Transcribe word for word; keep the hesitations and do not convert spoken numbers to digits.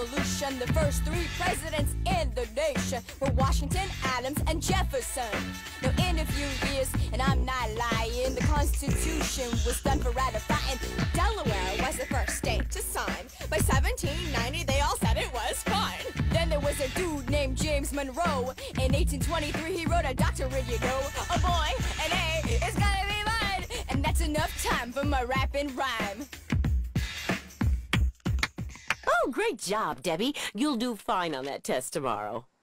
Revolution. The first three presidents in the nation were Washington, Adams, and Jefferson. Now in a few years, and I'm not lying, the Constitution was done for ratifying. Delaware was the first state to sign. By seventeen ninety, they all said it was fine. Then there was a dude named James Monroe. In eighteen twenty-three, he wrote a doctrine, you know. Oh boy, an A is gonna be mine. And that's enough time for my rap and rhyme. Oh, great job, Debbie. You'll do fine on that test tomorrow.